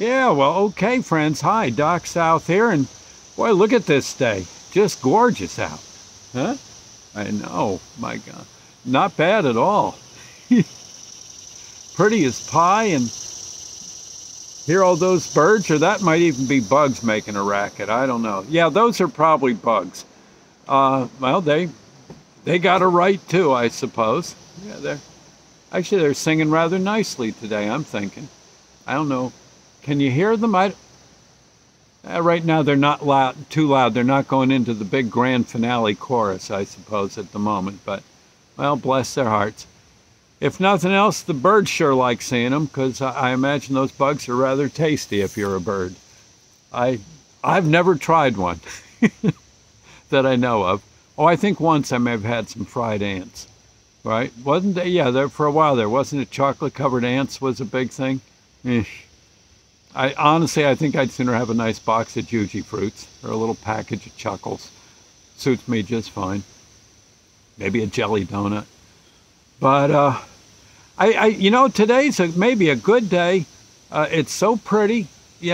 Yeah, well, okay, friends. Hi, Doc South here, and boy, look at this day. Just gorgeous out. Huh? I know, my God. Not bad at all. Pretty as pie, and hear all those birds, or that might even be bugs making a racket. I don't know. Yeah, those are probably bugs. Well, they got a right too, I suppose. Yeah, they're singing rather nicely today, I'm thinking. I don't know. Can you hear them? Right now they're not loud, too loud. They're not going into the big grand finale chorus, I suppose, at the moment. But, well, bless their hearts. If nothing else, the birds sure like seeing them, because I imagine those bugs are rather tasty if you're a bird. I've never tried one that I know of. Oh, I think once I may have had some fried ants. Right? Wasn't there? Yeah, there for a while there. Wasn't it chocolate-covered ants was a big thing? Eh. I think I'd sooner have a nice box of Juji fruits or a little package of Chuckles. Suits me just fine. Maybe a jelly donut. But today's maybe a good day. It's so pretty.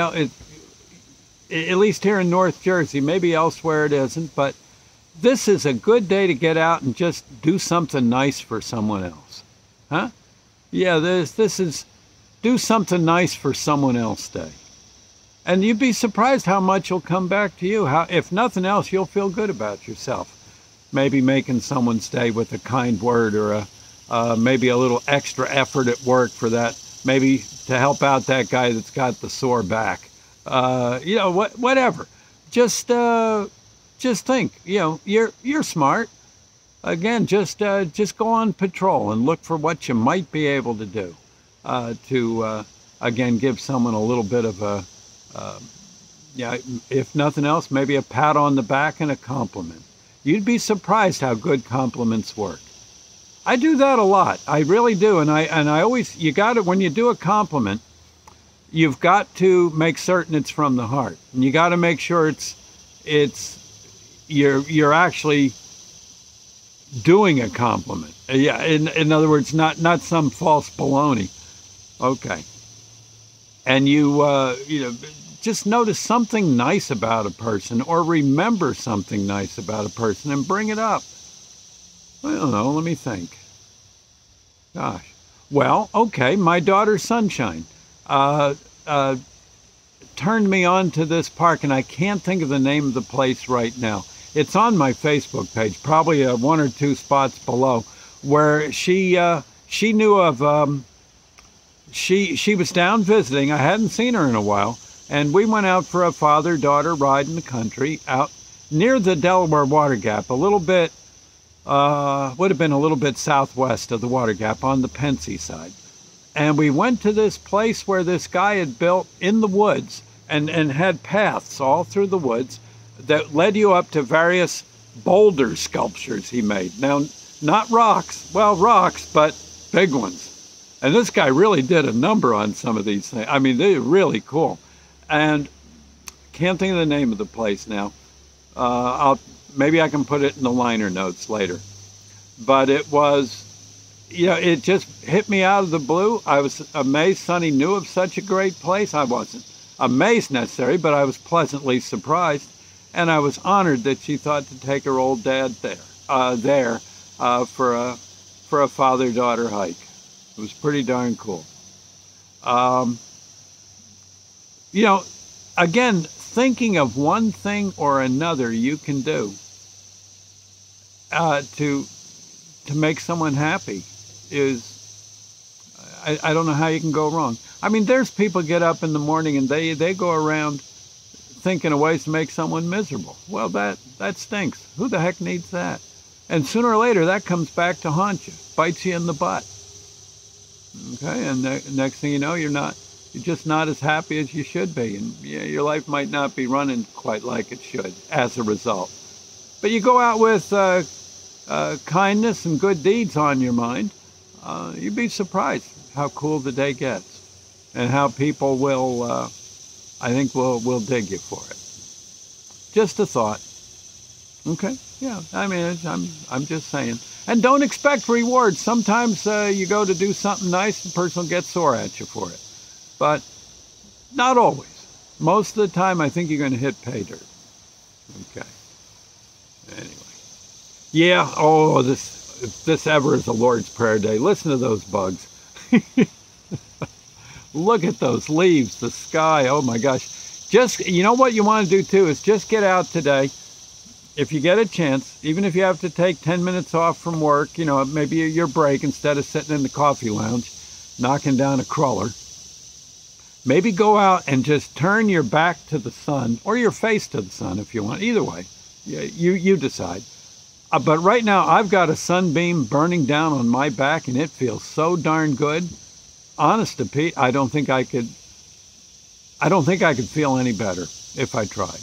At least here in North Jersey. Maybe elsewhere it isn't. But this is a good day to get out and just do something nice for someone else. Huh? Yeah, this is do something nice for someone else day. And you'd be surprised how much will come back to you. How, if nothing else, you'll feel good about yourself. Maybe making someone's day with a kind word or maybe a little extra effort at work for that. Maybe to help out that guy that's got the sore back. Whatever. Just think. You're smart. Again, just go on patrol and look for what you might be able to do to again give someone a little bit of a if nothing else, maybe a pat on the back and a compliment. You'd be surprised how good compliments work. I do that a lot. I really do, and I always when you do a compliment, you've got to make certain it's from the heart, and you got to make sure you're actually doing a compliment. Yeah, in other words, not some false baloney. Okay. And you just notice something nice about a person or remember something nice about a person and bring it up. I don't know, let me think. Gosh. Well, okay, my daughter Sunshine turned me on to this park, and I can't think of the name of the place right now. It's on my Facebook page, probably one or two spots below, where she knew of. She was down visiting. I hadn't seen her in a while, and we went out for a father-daughter ride in the country out near the Delaware Water Gap, a little bit would have been a little bit southwest of the Water Gap on the Pensy side. And we went to this place where this guy had built in the woods and had paths all through the woods that led you up to various boulder sculptures he made. Now, not rocks, but big ones. And this guy really did a number on some of these things. I mean, they're really cool. And can't think of the name of the place now. Maybe I can put it in the liner notes later. But it was, it just hit me out of the blue. I was amazed Sonny knew of such a great place. I wasn't amazed necessarily, but I was pleasantly surprised. And I was honored that she thought to take her old dad there for a father-daughter hike. It was pretty darn cool. Again, thinking of one thing or another you can do to make someone happy is, I don't know how you can go wrong. I mean, there's people get up in the morning and they go around thinking of ways to make someone miserable. Well, that stinks. Who the heck needs that? And sooner or later, that comes back to haunt you, bites you in the butt. Okay, and next thing you know, you're just not as happy as you should be, and your life might not be running quite like it should as a result. But you go out with kindness and good deeds on your mind, you'd be surprised how cool the day gets, and how people will, I think, will dig you for it. Just a thought. Okay, yeah. I mean, I'm just saying. And don't expect rewards. Sometimes you go to do something nice, the person will get sore at you for it. But Not always. Most of the time, I think you're going to hit pay dirt. Okay. Anyway. Yeah, oh, if this ever is a Lord's Prayer day, listen to those bugs. Look at those leaves, the sky, oh my gosh. Just, you know what you want to do too, is just get out today. If you get a chance, even if you have to take 10 minutes off from work, you know, maybe your break, instead of sitting in the coffee lounge, knocking down a cruller, maybe go out and just turn your back to the sun, or your face to the sun if you want, either way, you decide. But right now, I've got a sunbeam burning down on my back, and it feels so darn good. Honest to Pete, I don't think I could feel any better if I tried.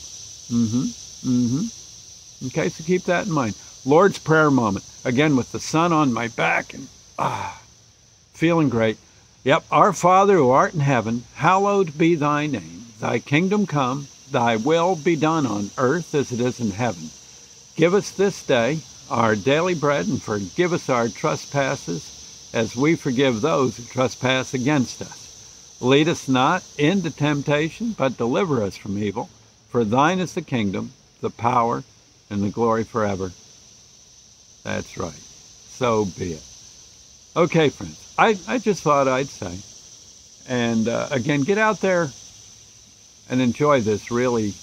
Okay, so keep that in mind. Lord's Prayer moment. Again, with the sun on my back and feeling great. Yep, Our Father who art in heaven, hallowed be thy name. Thy kingdom come, thy will be done on earth as it is in heaven. Give us this day our daily bread, and forgive us our trespasses, as we forgive those who trespass against us. Lead us not into temptation, but deliver us from evil. For thine is the kingdom, the power, and the glory forever. That's right. So be it. Okay, friends, I just thought I'd say. And again, get out there and enjoy this really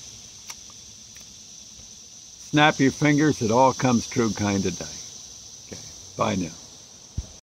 snap your fingers, it all comes true kind of day. Okay, bye now.